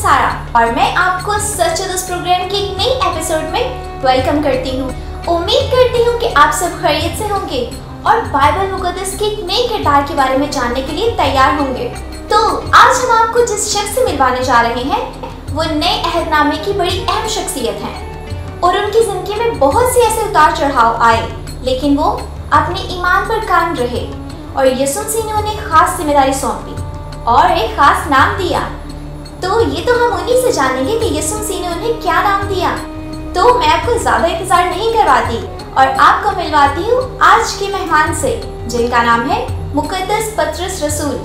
सारा और मैं आपको सच है दोस्त प्रोग्राम के एक नई एपिसोड में वेलकम करती हूँ। उम्मीद करती हूँ कि आप सब खैरियत से होंगे और बाइबल मुकद्दस के एक नए किरदार के बारे में जानने के लिए तैयार होंगे। तो आज हम आपको जिस शख्स से मिलवाने जा रहे हैं वो नए अहदनामे की बड़ी अहम शख्सियत हैं और उनकी जिंदगी में बहुत से ऐसे उतार चढ़ाव आए, लेकिन वो अपने ईमान पर कायम रहे और यीशु मसीह ने उन्हें खास जिम्मेदारी सौंपी और एक खास नाम दिया। तो ये तो हम उन्हीं से जानेंगे कि यीशु मसीह ने उन्हें क्या नाम दिया। तो मैं आपको ज्यादा इंतजार नहीं करवाती और आपको मिलवाती हूँ आज के मेहमान से, जिनका नाम है मुकद्दस पतरस रसूल।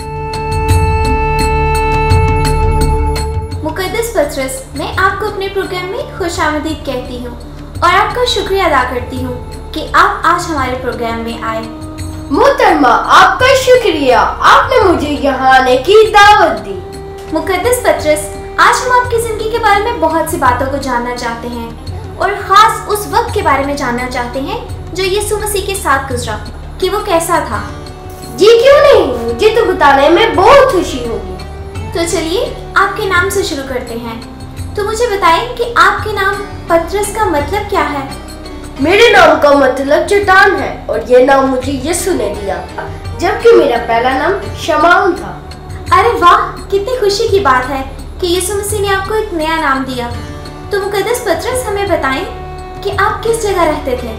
मुकद्दस पतरस, मैं आपको अपने प्रोग्राम में खुशामदीद कहती हूँ और आपका शुक्रिया अदा करती हूँ कि आप आज हमारे प्रोग्राम में आए। मोहतरमा, आपका शुक्रिया, आपने मुझे यहाँ आने की दावत दी। मुकद्दस पतरस, आज हम आपकी जिंदगी के बारे में बहुत सी बातों को जानना चाहते हैं और खास उस वक्त के बारे में जानना चाहते हैं जो यीशु मसीह के साथ गुजरा, कि वो कैसा था। जी क्यों नहीं, मुझे तो बताने में बहुत खुशी होगी। तो चलिए आपके नाम से शुरू करते हैं। तो मुझे बताएं कि आपके नाम पतरस का मतलब क्या है। मेरे नाम का मतलब चट्टान है और ये नाम मुझे यीशु ने दिया, जबकि मेरा पहला नाम शमाउन था। अरे वाह, कितनी खुशी की बात है कि यीशु मसीह ने आपको एक नया नाम दिया। तो मुकद्दस पतरस, हमें बताएं कि आप किस जगह रहते थे।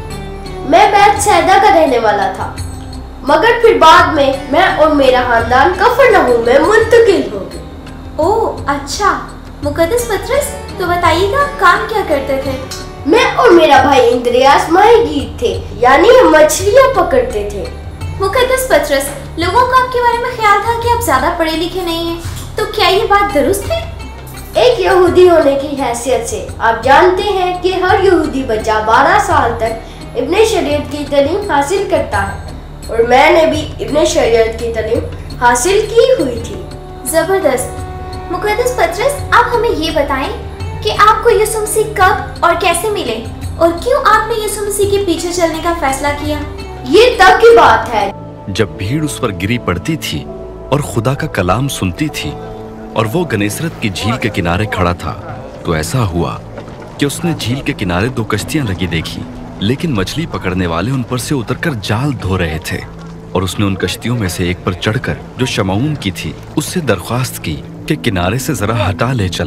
मैं बैतसैदा का रहने वाला था, मगर फिर बाद में मैं और मेरा खानदान कफरनहूम में मुंतकिल हो गए। ओह अच्छा। मुकद्दस पतरस, तो बताइएगा काम क्या करते थे। मैं और मेरा भाई इंद्रियास माहीगीर थे, यानी हम मछलियाँ पकड़ते थे। मुकद्दस पतरस, लोगों को आपके बारे में ख्याल था कि आप ज्यादा पढ़े लिखे नहीं हैं, तो क्या ये बात दुरुस्त है? एक यहूदी होने की हैसियत से आप जानते हैं कि हर यहूदी बच्चा 12 साल तक इब्ने शरीयत की तालीम हासिल करता है और मैंने भी इब्ने शरीयत की तालीम हासिल की हुई थी। जबरदस्त। मुकद्दस पतरस, आप हमें ये बताएं कि आपको यीशु मसीह कब और कैसे मिले और क्यों आपने यीशु मसीह के पीछे चलने का फैसला किया। ये तब की बात है जब भीड़ उस पर गिरी पड़ती थी और खुदा का कलाम सुनती थी और वो गनेसरत की झील के किनारे खड़ा था। तो ऐसा हुआ कि उसने झील के किनारे 2 कश्तियां लगी देखी, लेकिन मछली पकड़ने वाले उन पर से उतरकर जाल धो रहे थे और उसने उन कश्तियों में से एक पर चढ़कर, जो शमाउन की थी, उससे दरख्वास्त की कि किनारे से जरा हटा ले चल।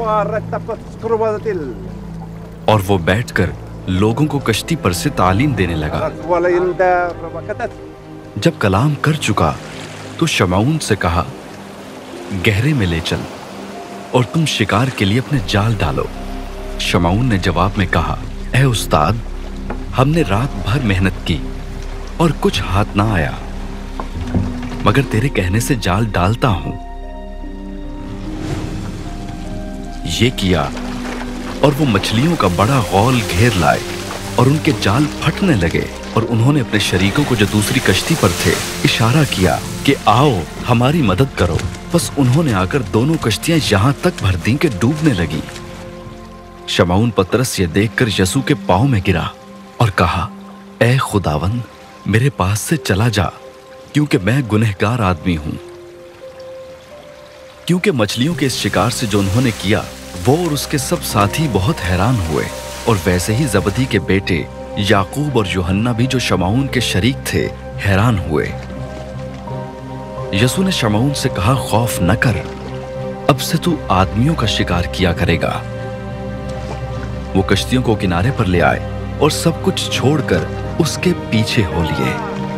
और वो बैठकर लोगों को कश्ती पर से तालीम देने लगा। जब कलाम कर चुका तो शमाउन से कहा, गहरे में ले चल और तुम शिकार के लिए अपने जाल डालो। शमाउन ने जवाब में कहा, ऐ उस्ताद, हमने रात भर मेहनत की और कुछ हाथ ना आया, मगर तेरे कहने से जाल डालता हूं। ये किया और वो मछलियों का बड़ा गौल घेर लाए और उनके जाल फटने लगे और उन्होंने अपने शरीकों को जो दूसरी कश्ती पर थे इशारा किया कि आओ हमारी मदद करो। बस उन्होंने आकर दोनों कश्तियां यहां तक भर दी कि डूबने लगी। शमाउन पतरस ये देखकर यीशु के पांव में गिरा और कहा, ऐ खुदावन, मेरे पास से चला जा, क्योंकि मैं गुनहगार आदमी हूं। क्योंकि मछलियों के इस शिकार से जो उन्होंने किया, वो और उसके सब साथी बहुत हैरान हुए और वैसे ही जबदी के बेटे याकूब और यूहन्ना भी, जो शमाउन के शरीक थे, हैरान हुए। यीशु ने शमाउन से कहा, खौफ न कर, अब से तू आदमियों का शिकार किया करेगा। वो कश्तियों को किनारे पर ले आए और सब कुछ छोड़कर उसके पीछे हो लिए।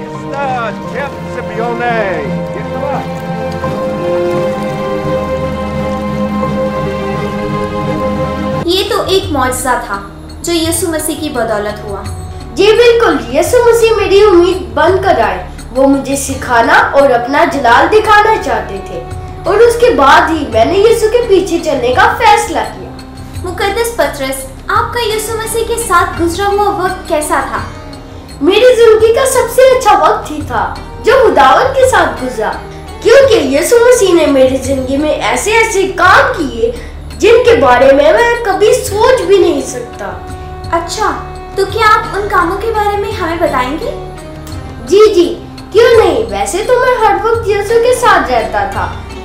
ये तो एक मौजज़ा था जो यीशु मसीह की बदौलत हुआ। जी बिल्कुल, यीशु मसीह मेरी उम्मीद बनकर आए। वो मुझे सिखाना और अपना जलाल दिखाना चाहते थे और उसके बाद ही मैंने यीशु के पीछे चलने का फैसला किया। मुकद्दस पतरस, आपका यीशु मसीह के साथ गुजरा हुआ वक्त कैसा था? मेरी जिंदगी का सबसे अच्छा वक्त ही था जो खुदावन के साथ गुजरा, क्योंकि यीशु मसीह ने मेरी जिंदगी में ऐसे ऐसे काम किए जिनके बारे में मैं कभी सोच भी नहीं सकता। अच्छा, तो क्या आप उन कामों के बारे में हमें बताएंगे? जी, क्यों नहीं। वैसे तो मैं हर वक्त यीशु के साथ रहता था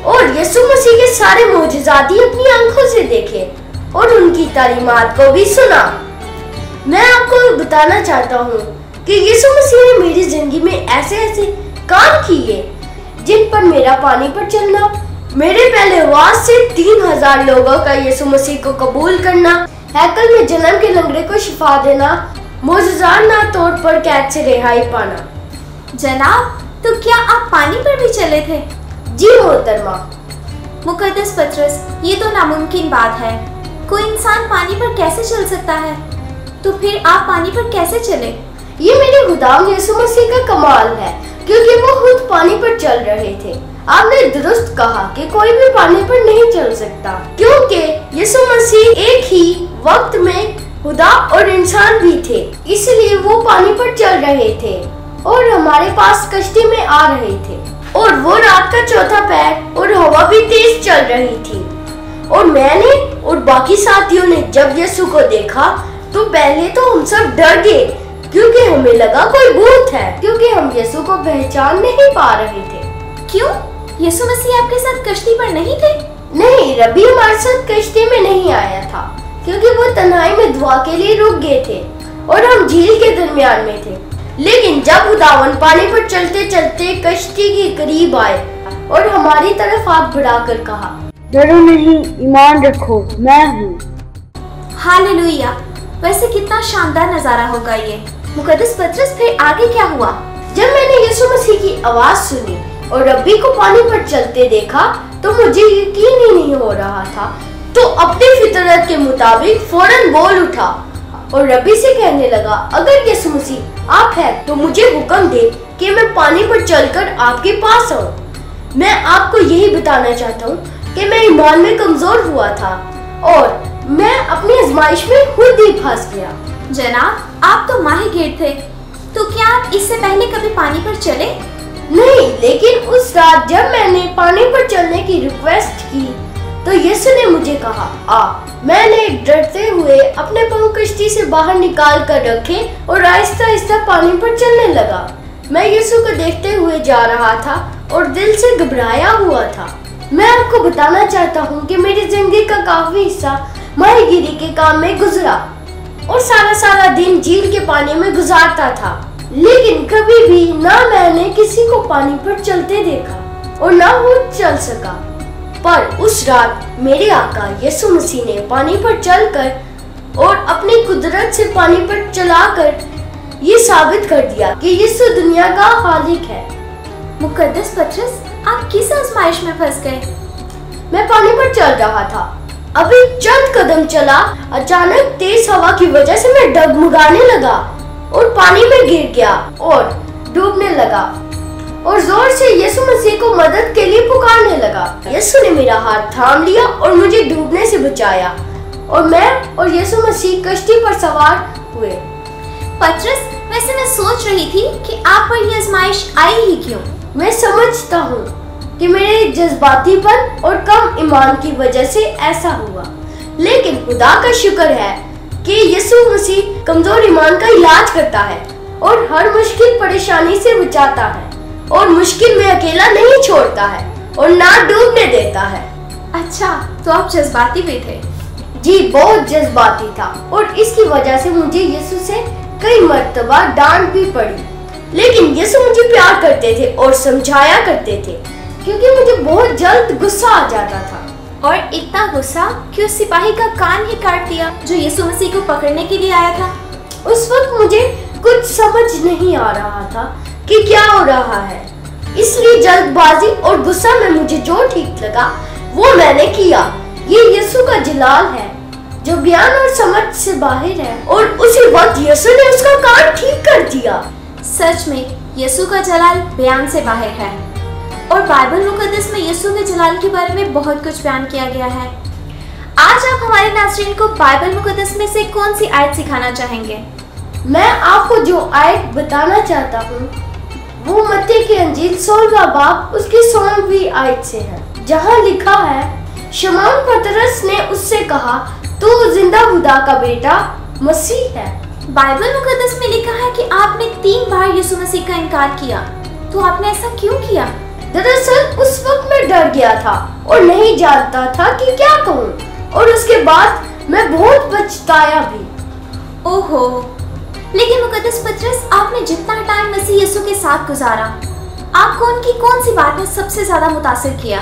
और यीशु मसीह के सारे मोजज़ात ही अपनी आंखों से देखे और उनकी तालीमात को भी सुना। मैं आपको बताना चाहता हूँ कि यीशु मसीह ने मेरी जिंदगी में ऐसे ऐसे काम किए जिन पर मेरा पानी पर चलना, मेरे पहले वाज से 3000 लोगों का यीशु मसीह को कबूल करना, हैकल में जन्म के लंगड़े को शिफा देना, मोजज़ात ना तौर पर कैद से रिहाई पाना। जनाब, तो क्या आप पानी पर भी चले थे? जी मोहतरमा। मुकद्दस पतरस, ये तो नामुमकिन बात है। कोई इंसान पानी पर कैसे चल सकता है? तो फिर आप पानी पर कैसे चले? ये मेरे खुदाम यीशु मसीह का कमाल है, क्योंकि वो खुद पानी पर चल रहे थे। आपने दुरुस्त कहा कि कोई भी पानी पर नहीं चल सकता, क्योंकि यीशु मसीह एक ही वक्त में खुदा और इंसान भी थे, इसलिए वो पानी पर चल रहे थे और हमारे पास कश्ती में आ रहे थे। और वो रात का चौथा पहर और हवा भी तेज चल रही थी। और मैंने और बाकी साथियों ने जब यीशु को देखा तो पहले तो हम सब डर गए, क्योंकि हमें लगा कोई भूत है, क्योंकि हम यीशु को पहचान नहीं पा रहे थे। क्यों? यीशु मसीह आपके साथ कश्ती पर नहीं थे? नहीं, रबी हमारे साथ कश्ती में नहीं आया था, क्योंकि वो तन्हाई में दुआ के लिए रुक गए थे और हम झील के दरमियान में थे। लेकिन जब खुदावन पानी पर चलते चलते कश्ती के करीब आए और हमारी तरफ हाथ बढ़ाकर कहा, डरो नहीं, ईमान रखो, मैं हूँ। हालेलुया। वैसे कितना शानदार नजारा होगा ये। मुकद्दस पतरस, फिर आगे क्या हुआ? जब मैंने यीशु मसीह की आवाज सुनी और रब्बी को पानी पर चलते देखा तो मुझे यकीन ही नहीं हो रहा था। तो अपनी फितरत के मुताबिक फौरन बोल उठा और रब्बी से कहने लगा, अगर यीशु मसीह आप हैं तो मुझे हुक्म दे कि मैं पानी पर चलकर आपके पास आऊं। मैं आपको यही बताना चाहता हूँ कि मैं ईमान में कमजोर हुआ था और मैं अपनी आजमाइश में खुद ही फंस गया। जनाब, आप तो माहिर थे, तो क्या आप इससे पहले कभी पानी पर चले? नहीं, लेकिन उस रात जब मैंने पानी पर चलने की रिक्वेस्ट की तो यीशु ने मुझे कहा, आ। मैंने डरते हुए अपने पाँव कश्ती से बाहर निकाल कर रखे और आहिस्ता आहिस्ता पानी पर चलने लगा। मैं यीशु को देखते हुए जा रहा था और दिल से घबराया हुआ था। मैं आपको बताना चाहता हूँ कि मेरी जिंदगी का काफी हिस्सा माहीगिरी के काम में गुजरा और सारा दिन झील के पानी में गुजारता था, लेकिन कभी भी ना मैंने किसी को पानी पर चलते देखा और ना वो चल सका। पर उस रात मेरे आका यीशु मसीह ने पानी पर चलकर और अपनी कुदरत से पानी पर चलाकर ये साबित कर दिया कि यीशु दुनिया का खालिक है। मुकद्दस पतरस, आप किस आजमाइश में फंस गए? मैं पानी पर चल रहा था, अभी चंद कदम चला, अचानक तेज हवा की वजह से मैं डगमगाने लगा और पानी में गिर गया और डूबने लगा और जोर से यीशु मसीह को मदद के लिए पुकारने लगा। यीशु ने मेरा हाथ थाम लिया और मुझे डूबने से बचाया और मैं और यीशु मसीह कश्ती पर सवार हुए। पतरस, वैसे मैं सोच रही थी कि आप पर यह आजमाइश आई ही क्यों? मैं समझता हूँ कि मेरे जज्बातीपन और कम ईमान की वजह से ऐसा हुआ, लेकिन खुदा का शुक्र है कि यीशु मसीह कमजोर ईमान का इलाज करता है और हर मुश्किल परेशानी से बचाता है और मुश्किल में अकेला नहीं छोड़ता है और ना डूबने देता है। अच्छा, तो आप जज्बाती भी थे? जी, बहुत जज्बाती था और इसकी वजह से मुझे यीशु से कई मर्तबा डांट भी पड़ी, लेकिन यीशु मुझे प्यार करते थे और समझाया करते थे, क्योंकि मुझे बहुत जल्द गुस्सा आ जाता था। और इतना गुस्सा कि उस सिपाही का कान ही काट दिया जो यीशु मसीह को पकड़ने के लिए आया था। उस वक्त मुझे कुछ समझ नहीं आ रहा था कि क्या हो रहा है, इसलिए जल्दबाजी और गुस्सा में मुझे जो ठीक लगा वो मैंने किया। ये यीशु का जलाल है जो ज्ञान और समझ से बाहर है और उसी वक्त यीशु ने उसका कान ठीक कर दिया। सच में यीशु का जलाल बयान से बाहर है और बाइबल मुकद्दस में यीशु के जलाल के बारे में बहुत कुछ बयान किया गया है। आज आप हमारे नाज़रीन को बाइबल मुकद्दस में से कौन सी आयत सिखाना चाहेंगे? मैं आपको जो आयत बताना चाहता हूँ वो मत्ती की अंजील 16वां बाब उसकी 16वीं आयत से है, जहाँ लिखा है, शमौन पतरस ने उससे कहा, तू जिंदा खुदा का बेटा मसीह है। बाइबल मुकद्दस में लिखा है कि आपने 3 बार यीशु मसीह का इनकार किया, तो आपने ऐसा क्यों किया? दरअसल उस वक्त मैं डर गया था और नहीं जानता था कि क्या कहूँ, और उसके बाद मैं बहुत पछताया भी। ओहो, लेकिन मुकद्दस पतरस, आपने जितना टाइम मसीह यीशु के साथ गुजारा, आपको उनकी कौन सी बात ने सबसे ज्यादा मुतासिर किया?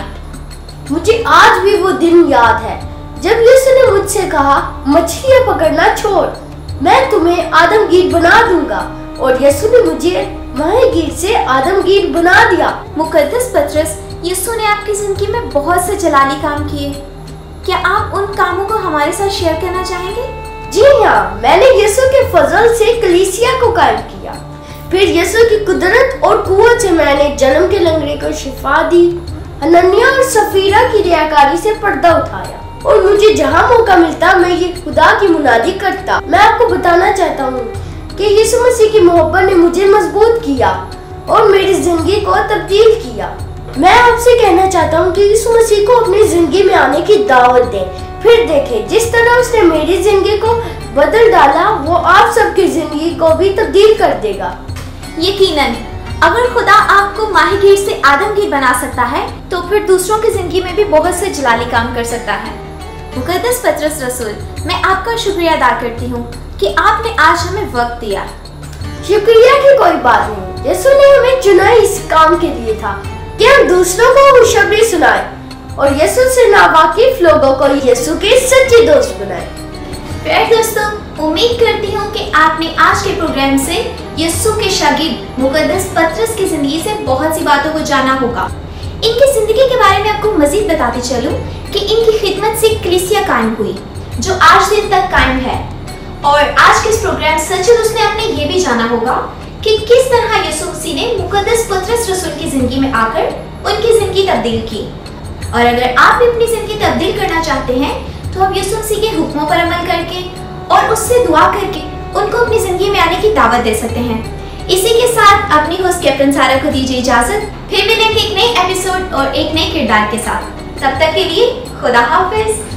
मुझे आज भी वो दिन याद है जब यीशु ने मुझसे कहा, मछलियां पकड़ना छोड़, मैं तुम्हें आदमगीर बना दूंगा, और यीशु ने मुझे माहीगीर से आदमगीर बना दिया। मुकद्दस पतरस, यीशु ने आपकी जिंदगी में बहुत से जलाली काम किए। क्या आप उन कामों को हमारे साथ शेयर करना चाहेंगे? जी हाँ, मैंने यीशु के फजल से कलीसिया को कायम किया। फिर यीशु की कुदरत और कुव्वत से मैंने जन्म के लंगड़े को शिफा दी, हनन्याह और सफीरा की रियाकारी से पर्दा उठाया, और मुझे जहाँ मौका मिलता मैं ये खुदा की मुनादी करता। मैं आपको बताना चाहता हूँ कि यीशु मसीह की मोहब्बत ने मुझे मजबूत किया और मेरी जिंदगी को तब्दील किया। मैं आपसे कहना चाहता हूँ कि यीशु मसीह को अपनी जिंदगी में आने की दावत दें। फिर देखें, जिस तरह उसने मेरी जिंदगी को बदल डाला, वो आप सबकी जिंदगी को भी तब्दील कर देगा। यकीनन, अगर खुदा आपको माहीगीर से आदमगीर बना सकता है, तो फिर दूसरों की जिंदगी में भी बहुत से जलाली काम कर सकता है। मुकद्दस पतरस रसूल, मैं आपका शुक्रिया अदा करती हूँ कि आपने आज हमें वक्त दिया। शुक्रिया की कोई बात नहीं, यीशु ने हमें चुना इस काम के लिए था कि हम दूसरों को खुशखबरी सुनाएं और यीशु से नावाकिफ लोगों को यीशु के सच्चे दोस्त बनाएं। प्यारे दोस्तों, उम्मीद करती हूँ कि आपने आज के प्रोग्राम से यीशु के शागिर्द मुकद्दस पतरस की जिंदगी से बहुत सी बातों को जाना होगा। इनकी जिंदगी के बारे में आपको मजीद बताती चलूं कि इनकी खिदमत से कलीसिया कायम हुई, जो आज दिन तक कायम है। और आज के इस प्रोग्राम सच्चे दोस्त ने आपने ये भी जाना होगा कि किस तरह यीशु मसीह ने मुकद्दस पतरस रसूल की जिंदगी में आकर उनकी जिंदगी तब्दील की। और अगर आप भी अपनी जिंदगी तब्दील करना चाहते हैं, तो आप यीशु मसीह के हुक्मों पर अमल करके और उससे दुआ करके उनको अपनी जिंदगी में आने की दावत दे सकते हैं। इसी के साथ अपनी होस्ट कैप्टन सारा को दीजिए इजाजत। फिर मिलेंगे एक नए एपिसोड और एक नए किरदार के साथ। तब तक के लिए खुदा हाफिज।